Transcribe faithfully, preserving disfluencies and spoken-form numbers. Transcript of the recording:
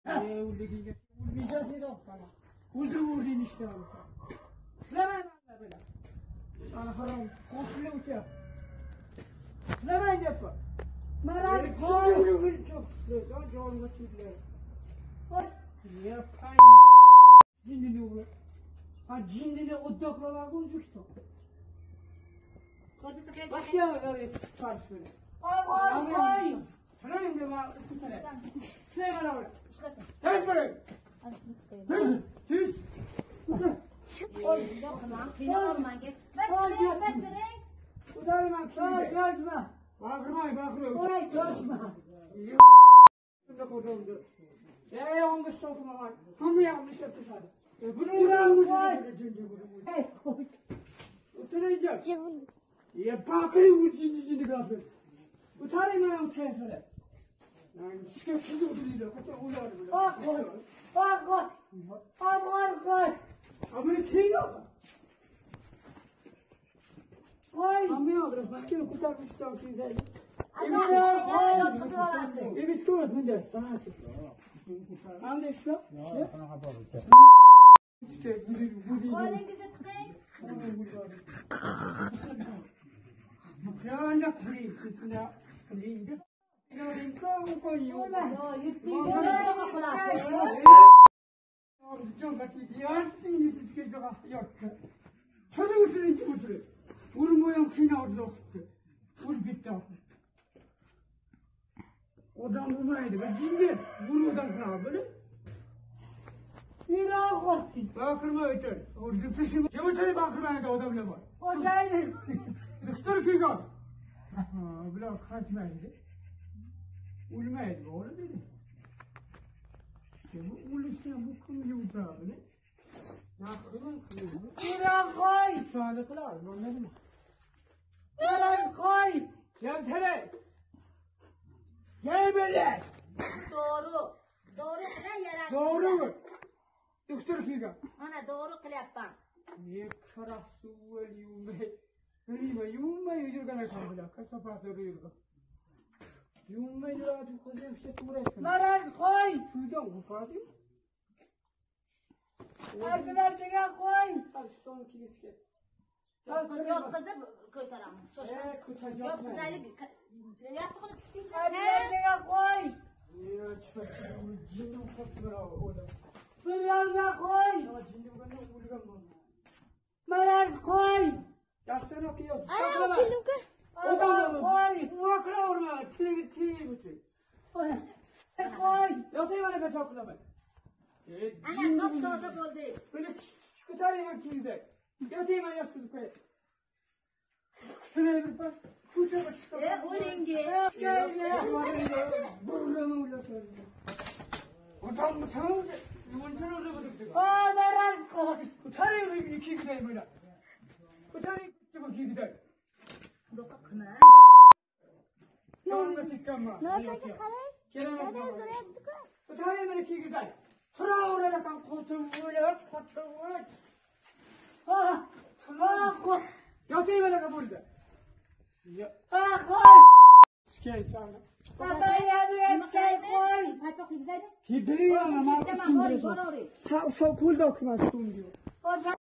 Eee uldiğince ulmayacağız ne de sana. Uldur vurduğun işte var. Şulemen anla böyle. Ana haram. Komşuyla uçuyor. Şulemen yapma. Merak koy. Şimdi bunu çok tutuyorsan canımı çiğdiler. Niye payın cindini uğra. Ha cindini o doklalar uçuştu. Bak ya öyle tarz böyle. Ay ay ay. Şulemen de var. Şulemen var. Ters böyle. Tüz. Tüz. Udarman Ay şimdi. gözme. Bakırmayın bakırmayın. Ay gözme. Şimdi koyduğumda. Eee yanlış sokma var. Hamı yanlış yapmış hadi. Bunu Ulan uğramış. koy. Hey koy. Oturacak. Ya bakırı vur cinci cinci kapı. Utanayım ben o kefere. Yani şikayetçi oturuyor. Kaça uyar böyle. Bak koy. Bak koy. Bak koy koy. Ama ne şey yok. Koy. Amma alırız. Bakayım kurtarmışlar güzel. Evet koy bunda. Bana at. Anne şu. Şikayet bu değil. Bu değil. Ya ancak burayı sesine kırayım. Yani kavga koyuyor. Çok açık. Yarsın siz ki yok yok. Çocuk uçuruyor iki uçuruyor. Vurmuyorum kina orada okuttu. Vur gitti abi. Odan vurmaydı. Ben cindi. Vur odan kınağı böyle. İlah koy. Bakırma ötür. O gıptışım. Kim uçuruyor bakırmaydı o da bile var. O geldi. Kıstır ki gaz. Bile kaçmaydı. Ulmaydı oğlum dedi. İşte bu uluşken bu kum yumurta abi ne? Nakırman kılıyor. İlah koy. Şu anda kılar anladın mı? Merak koy. Gel tere. Gel böyle. Doğru. Doğru kılan yalan. Doğru mu? Kıstır ki gaz. Ana doğru kılapan. Niye karası vel yumbay? Yuma yumbay yürgana kalbila. Kasapatı yürgana. Yumbay yürgana kızım işte tuğrayken. Merak koy. Sudan ufadı. Arkadaşlar koy. Sarıştan kiliske. Yok kız yok kızı kurtaramaz. Şoşma. Eee kutacak. Yok kız öyle bir yastık onu tutayım. Arkadaşlar koy. Ya çıkasın. Cindin koptu orada. Bir yana koy. Ya cindin bana vurgan mı? Merak koy. Yastan okuyor. Ana film kız. O da mı? Koy. Muhakra orma. Tili tili bütün. Koy. Yatayım bana kaçakla ben. Ana top top oldu. Böyle kutarayım ben kimde. Yatayım ben yastık koy. Şuraya bir bak. Kuşa bak. E olingi. Burrama ulaşıyor. Otan mı sana mı? Yuvancan orada bıraktı. Aa merak koy. Kutarayım ben iki gidelim böyle. Kutarayım kutu iki gidelim. Doka kına. Yolunda tıkkanma. Nerede kalay? Gelemem baba. Kutarayım ben iki gidelim. Tura oraya kan kutum böyle kutum böyle. Ha. Merak koy. Yatayım ben burada. Ya. Ha koy. Sikey sana. Baba yardım et sen koy. Hadi bak güzel mi? Gidiyor ama Tamam oraya markasın oraya. Sa so cool dokumasyon diyor. O